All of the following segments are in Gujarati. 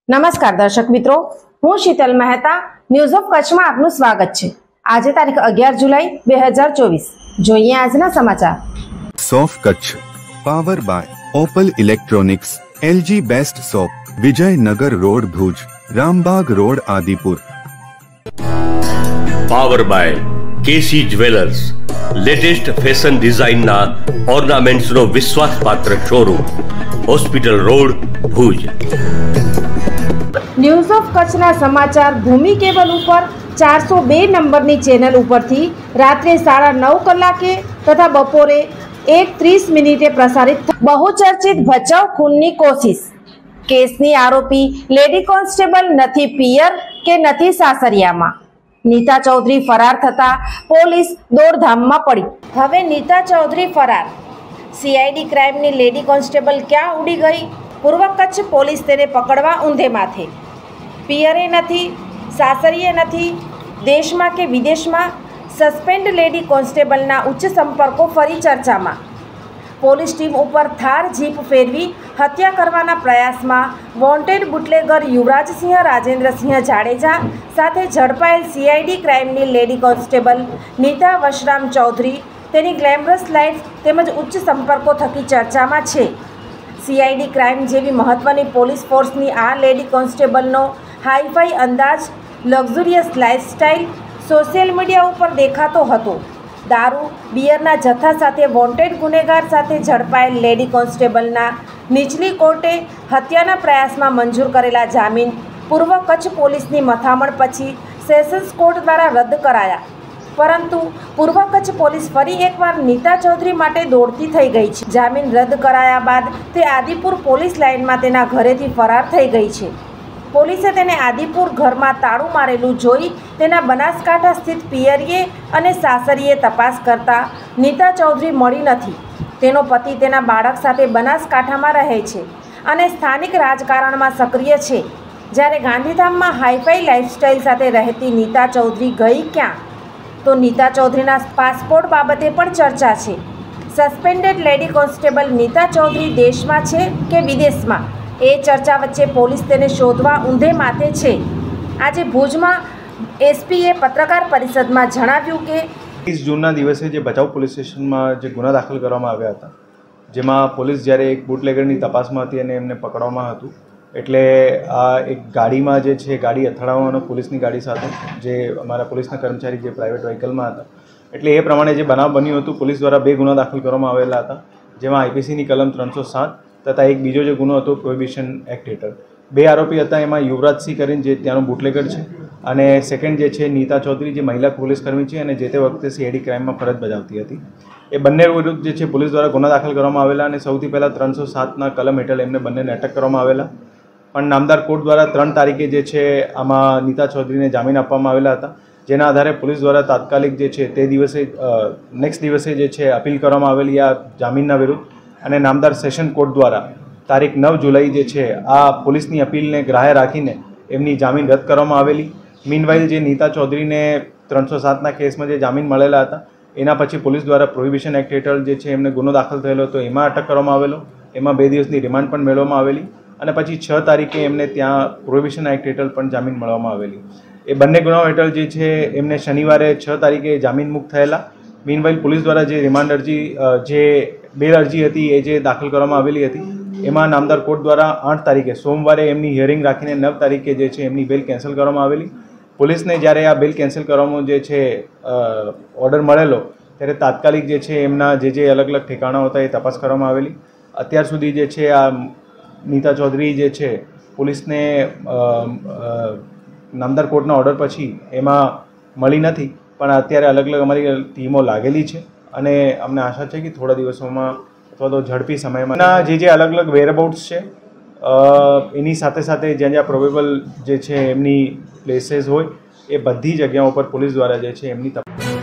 નમસ્કાર દર્શક મિત્રો, હું શીતલ મહેતા ન્યૂઝ ઓફ કચ્છમાં આપનું સ્વાગત છે। આજે તારીખ 11 જુલાઈ 2024। જોઈએ આજના સમાચાર। સોફ Kutch power by Opal electronics, LG best shop, Vijaynagar road Bhuj, Rambagh road Adipur. Power by KC jewellers, latest fashion ડિઝાઇનના ઓર્નામેન્ટ્સનો વિશ્વાસપાત્ર showroom, hospital road Bhuj. News of કચ્છના સમાચાર ભૂમિ કેબલ ઉપર 402 નંબરની ચેનલ ઉપરથી રાત્રે 9:30 કલાકે તથા બપોરે 1:30 પ્રસારિત બહુચર્ચિત ભચાઉ ખૂનની કોશિશ કેસની આરોપી લેડી કોન્સ્ટેબલ નથી પિયર કે નથી સાસરિયામાં। નીતા ચૌધરી ફરાર થતા પોલીસ દોડધામમાં પડી। હવે નીતા ચૌધરી ફરાર, સીઆઈડી ક્રાઇમની લેડી કોન્સ્ટેબલ ક્યાં ઉડી ગઈ? પૂર્વ કચ્છ પોલીસ તેને પકડવા ઊંધે માથે। પિયરે નથી, સાસરીએ નથી, દેશમાં કે વિદેશમાં સસ્પેન્ડ લેડી કોન્સ્ટેબલના ઉચ્ચ સંપર્કો ફરી ચર્ચામાં। પોલીસ ટીમ ઉપર થાર જીપ ફેરવી હત્યા કરવાના પ્રયાસમાં વોન્ટેડ બુટલેગર યુવરાજસિંહ રાજેન્દ્રસિંહ જાડેજા સાથે ઝડપાયેલ સીઆઈડી ક્રાઇમની લેડી કોન્સ્ટેબલ નીતા વશરામ ચૌધરી તેની ગ્લેમરસ લાઇફ તેમજ ઉચ્ચ સંપર્કો થકી ચર્ચામાં છે। સીઆઈડી ક્રાઇમ જેવી મહત્ત્વની પોલીસ ફોર્સની આ લેડી કોન્સ્ટેબલનો હાઈફાઈ અંદાજ, લક્ઝુરિયસ લાઇફસ્ટાઇલ સોશિયલ મીડિયા ઉપર દેખાતો હતો। દારૂ, બિયરના જથ્થા સાથે વોન્ટેડ ગુનેગાર સાથે ઝડપાયેલ લેડી કોન્સ્ટેબલના નીચલી કોર્ટે હત્યાના પ્રયાસમાં મંજૂર કરેલા જામીન પૂર્વ કચ્છ પોલીસની મથામણ પછી સેશન્સ કોર્ટ દ્વારા રદ કરાયા, પરંતુ પૂર્વ કચ્છ પોલીસ ફરી એકવાર નીતા ચૌધરી માટે દોડતી થઈ ગઈ છે। જામીન રદ કરાયા બાદ તે આદિપુર પોલીસ લાઇનમાં તેના ઘરેથી ફરાર થઈ ગઈ છે। પોલીસે તેને આદિપુર ઘરમાં તાળું મારેલું જોઈ તેના બનાસકાંઠા સ્થિત પિયરીએ અને સાસરીએ તપાસ કરતા નીતા ચૌધરી મળી નથી। તેનો પતિ તેના બાળક સાથે બનાસકાંઠામાં રહે છે અને સ્થાનિક રાજકારણમાં સક્રિય છે, જ્યારે ગાંધીધામમાં હાઈફાઈ લાઇફસ્ટાઇલ સાથે રહેતી નીતા ચૌધરી ગઈ ક્યાં? તો નીતા ચૌધરીના પાસપોર્ટ બાબતે પણ ચર્ચા છે। Suspended lady constable Nita Chaudhary દેશમાં છે કે વિદેશમાં, એ ચર્ચા વચ્ચે પોલીસ તેને શોધવા ઊંધે માથે છે। આજે ભુજમાં એસપીએ પત્રકાર પરિષદમાં જણાવ્યું કે 30 જૂનના દિવસે જે ભચાઉ પોલીસ સ્ટેશનમાં જે ગુના દાખલ કરવામાં આવ્યા હતા, જેમાં પોલીસ જ્યારે એક બુટલેગરની તપાસમાં હતી અને એમને પકડવામાં હતું, એટલે આ એક ગાડીમાં જે છે ગાડી અથડાવવાનો પોલીસની ગાડી સાથે જે અમારા પોલીસના કર્મચારી જે પ્રાઇવેટ વ્હીકલમાં હતા, એટલે એ પ્રમાણે જે બનાવ બન્યું હતું પોલીસ દ્વારા 2 ગુના દાખલ કરવામાં આવેલા હતા, જેમાં આઈપીસીની કલમ 307 તથા એક બીજો જે ગુનો હતો પ્રોહિબિશન એક્ટ હેઠળ। 2 આરોપી હતા, એમાં યુવરાજસિંહ કરીને જે ત્યાંનો બુટલેગર છે અને સેકન્ડ જે છે નીતા ચૌધરી જે મહિલા પોલીસકર્મી છે અને જે તે વખતે સીઆઈડી ક્રાઇમમાં ફરજ બજાવતી હતી। એ બંને વિરુદ્ધ જે છે પોલીસ દ્વારા ગુના દાખલ કરવામાં આવેલા અને સૌથી પહેલાં 307ના કલમ હેઠળ એમને બંનેને અટક કરવામાં આવેલા, પણ નામદાર કોર્ટ દ્વારા 3 તારીખે જે છે આમાં નીતા ચૌધરીને જામીન આપવામાં આવેલા હતા, જેના આધારે પોલીસ દ્વારા તાત્કાલિક જે છે તે દિવસે નેક્સ્ટ દિવસે જે છે અપીલ કરવામાં આવેલી આ જામીનના વિરુદ્ધ, અને નામદાર સેશન કોર્ટ દ્વારા તારીખ 9 જુલાઈ જે છે આ પોલીસની અપીલને ગ્રાહ્ય રાખીને એમની જામીન રદ કરવામાં આવેલી। મીનવાઇલ જે નીતા ચૌધરીને 307ના કેસમાં જે જામીન મળેલા હતા, એના પછી પોલીસ દ્વારા પ્રોહિબિશન એક્ટ હેઠળ જે છે એમને ગુનો દાખલ થયેલો હતો, એમાં અટક કરવામાં આવેલો, એમાં 2 દિવસની રિમાન્ડ પણ મેળવવામાં આવેલી અને પછી 6 તારીખે એમને ત્યાં પ્રોહિબિશન એક્ટ હેઠળ પણ જામીન મળવામાં આવેલી। એ બંને ગુનાઓ હેઠળ જે છે એમને શનિવારે 6 તારીખે જામીન મુક્ત થયેલા। મીનવાઇલ પોલીસ દ્વારા જે રિમાન્ડ અરજી જે બેલ અરજી હતી એ જે દાખલ કરવામાં આવેલી હતી, એમાં નામદાર કોર્ટ દ્વારા 8 તારીખે સોમવારે એમની હિયરિંગ રાખીને 9 તારીખે જે છે એમની બેલ કેન્સલ કરવામાં આવેલી। પોલીસને જ્યારે આ બેલ કેન્સલ કરવામાં જે છે ઓર્ડર મળેલો, ત્યારે તાત્કાલિક જે છે એમના જે અલગ અલગ ઠેકાણાઓ હતા એ તપાસ કરવામાં આવેલી। અત્યાર સુધી જે છે આ નીતા ચૌધરી જે છે પોલીસને નામદાર કોર્ટના ઓર્ડર પછી એમાં મળી નથી, પણ અત્યારે અલગ અલગ અમારી ટીમો લાગેલી છે અને અમને આશા છે કે થોડા દિવસોમાં અથવા તો ઝડપી સમયમાં જે અલગ અલગ વેરઅબાઉટ્સ છે એની સાથે સાથે જ્યાં પ્રોબેબલ જે છે એમની પ્લેસીસ હોય એ બધી જગ્યાઓ પર પોલીસ દ્વારા જે છે એમની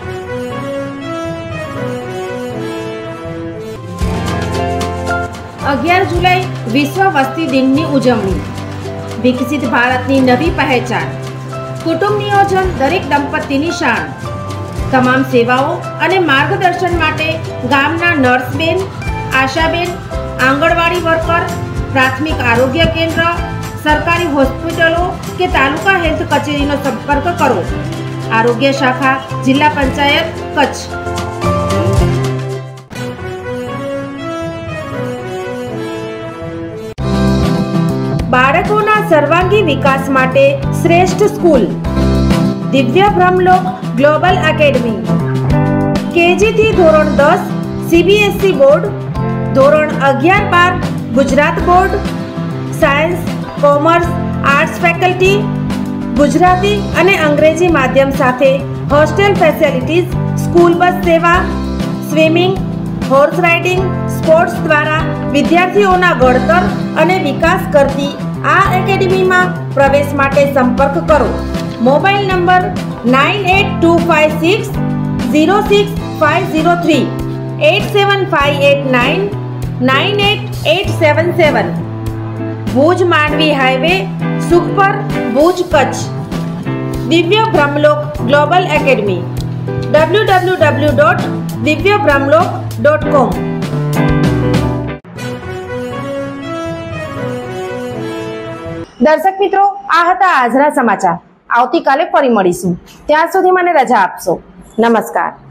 11 જુલાઈ વિશ્વ વસ્તી દિનની ઉજવણી, વિકસિત ભારતની નવી પહેચાન, કુટુંબ નિયોજન દરેક દંપતીની શાન। તમામ સેવાઓ અને માર્ગદર્શન માટે ગામના નર્સબેન, આશાબેન, આંગણવાડી વર્કર, પ્રાથમિક આરોગ્ય કેન્દ્ર, સરકારી હોસ્પિટલો કે તાલુકા હેલ્થ કચેરીનો સંપર્ક કરો. આરોગ્ય શાખા, જિલ્લા પંચાયત, કચ્છ. બાળકોના સર્વાંગી વિકાસ માટે શ્રેષ્ઠ સ્કૂલ દિવ્ય બ્રહ્મલોક ગ્લોબલ એકેડમી. કેજી થી ધોરણ 10 CBSE બોર્ડ, ધોરણ 11-12 Gujarat board, science, commerce, arts faculty, Gujarati અને અંગ્રેજી માધ્યમ સાથે હોસ્ટેલ ફેસિલિટીઝ, સ્કૂલ બસ સેવા, સ્વિમિંગ, હોર્સ રાઇડિંગ, સ્પોર્ટ્સ દ્વારા વિદ્યાર્થીઓના ઘડતર અને વિકાસ કરતી આ એકેડમીમાં પ્રવેશ માટે સંપર્ક કરો. Mobile number 9825606503, 8758998877. Bhuj Mandvi highway, Sukhpar, Bhuj, Kutch. Divya Brahmlok global academy. www.divyabrahmlok.com. દર્શક મિત્રો, આ હતા આજના સમાચાર. આવતીકાલે ફરી મળીશું. ત્યાં સુધી મને રજા આપશો. નમસ્કાર.